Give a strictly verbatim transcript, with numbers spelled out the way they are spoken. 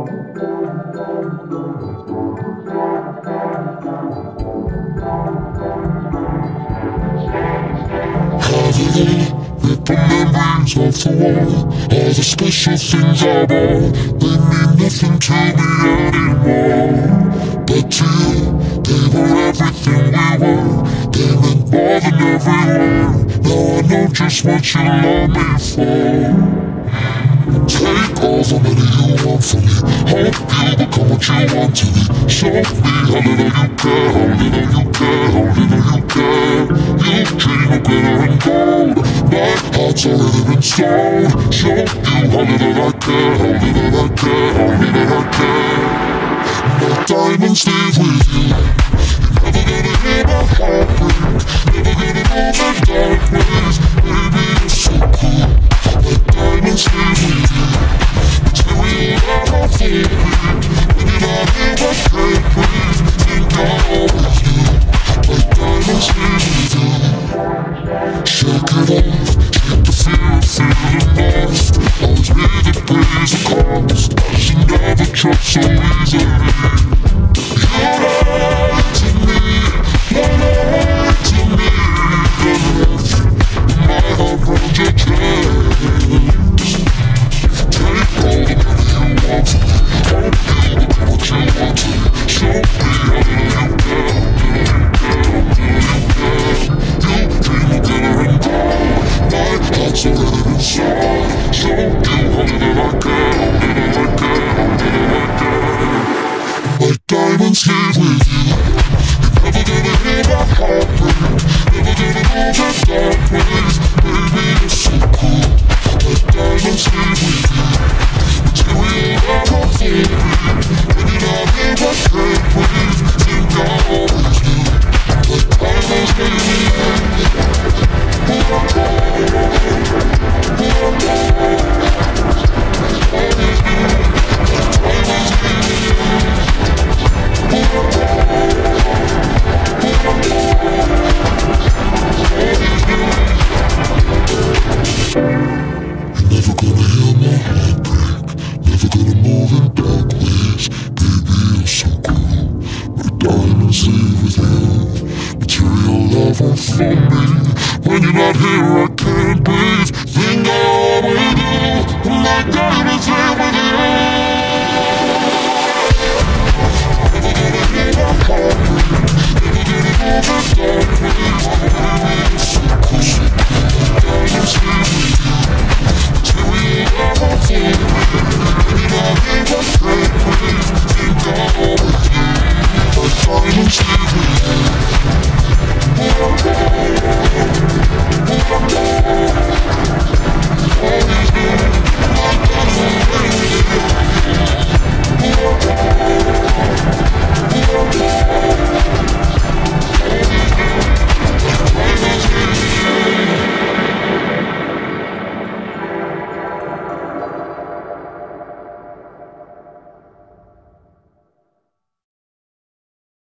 Rip the memories off the wall. All the special things I bought, they mean nothing to me anymore. But to you, they were everything we were. They meant more than every word. Now I know just what you love me for. Take all the money you want from me. Hope you become what you want to be. Show me how little you care, how little you care, how little you care. You dream of glitter and gold. My heart's already been sold. Show you how little I care, how little I care, how little I care. My diamonds live with you. You're never gonna hear my heart break. Never gonna know the dark ways. Baby, you're so cool. My diamonds live with you. Material out of me. When you're not here, I can't breathe. Think I always knew. My diamonds live with you. Shake it off, shake the fear of feeling lost. Always be the praise the cost. Should never trust so easily. You lied to me, you lied to me. My heart runs your trace. Take all the money you want from me. Hope you become what you want to be. Show me how little you care, how little you care, how little you care. You dream of glitter and gold. My heart's already been sold. Show you how little I care, how little I care, how little I care. My diamonds live with you. You're never gonna hear my heart break. Never gonna know the dark ways. Baby, you're so cool. My diamonds live with you. Material out of me. When you're not here, I can't breathe.